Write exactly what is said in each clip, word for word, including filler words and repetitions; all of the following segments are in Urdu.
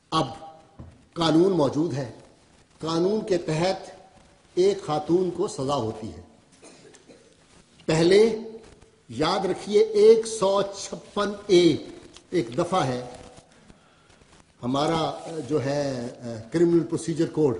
اب قانون موجود ہے، قانون کے تحت ایک خاتون کو سزا ہوتی ہے۔ پہلے یاد رکھیے ایک سو چھپن اے ایک دفعہ ہے ہمارا جو ہے کرمنل پروسیجر کوڈ،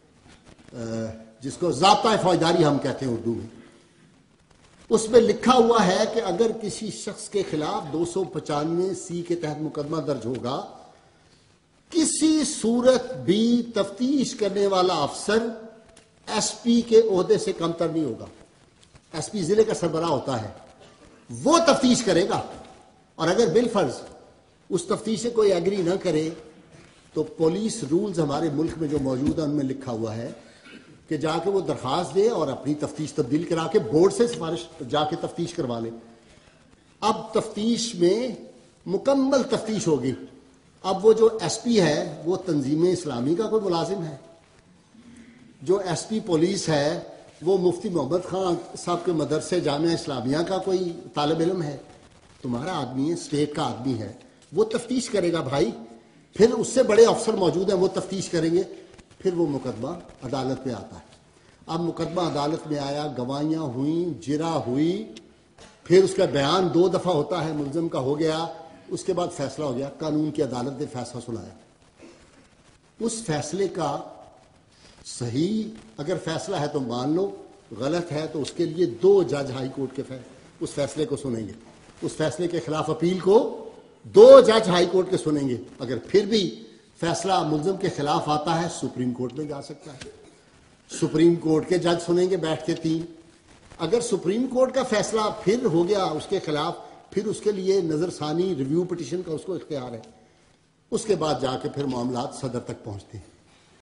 جس کو ضابطۂ فوجداری ہم کہتے ہیں اردو میں، اس میں لکھا ہوا ہے کہ اگر کسی شخص کے خلاف دو سو پچانوے سی کے تحت مقدمہ درج ہوگا، کسی صورت بھی تفتیش کرنے والا افسر ایس پی کے عہدے سے کمتر نہیں ہوگا۔ ایس پی ضلع کا سربراہ ہوتا ہے، وہ تفتیش کرے گا، اور اگر بالفرض اس تفتیش سے کوئی ایگری نہ کرے تو پولیس رولز ہمارے ملک میں جو موجود ہیں ان میں لکھا ہوا ہے کہ جا کے وہ درخواست دے اور اپنی تفتیش تبدیل کرا کے بورڈ سے سفارش جا کے تفتیش کروا لے۔ اب تفتیش میں مکمل تفتیش ہوگی۔ اب وہ جو ایس پی ہے وہ تنظیم اسلامی کا کوئی ملازم ہے، جو ایس پی پولیس ہے وہ مفتی محمد خان صاحب کے مدرسے جامعہ اسلامیہ کا کوئی طالب علم ہے، تمہارا آدمی ہے، اسٹیٹ کا آدمی ہے، وہ تفتیش کرے گا بھائی۔ پھر اس سے بڑے افسر موجود ہیں، وہ تفتیش کریں گے، پھر وہ مقدمہ عدالت میں آتا ہے۔ اب مقدمہ عدالت میں آیا، گواہیاں ہوئیں، جرا ہوئی، پھر اس کا بیان دو دفعہ ہوتا ہے، ملزم کا ہو گیا، اس کے بعد فیصلہ ہو گیا، قانون کی عدالت نے فیصلہ سنایا۔ اس فیصلے کا صحیح اگر فیصلہ ہے تو مان لو، غلط ہے تو اس کے لیے دو جج ہائی کورٹ کے اس فیصلے کو سنیں گے، اس فیصلے کے خلاف اپیل کو دو جج ہائی کورٹ کے سنیں گے۔ اگر پھر بھی فیصلہ ملزم کے خلاف آتا ہے سپریم کورٹ میں جا سکتا ہے، سپریم کورٹ کے جج سنیں گے بیٹھ کے تین۔ اگر سپریم کورٹ کا فیصلہ پھر ہو گیا اس کے خلاف، پھر اس کے لیے نظر ثانی ریویو پٹیشن کا اس کو اختیار ہے، اس کے بعد جا کے پھر معاملات صدر تک پہنچتے ہیں۔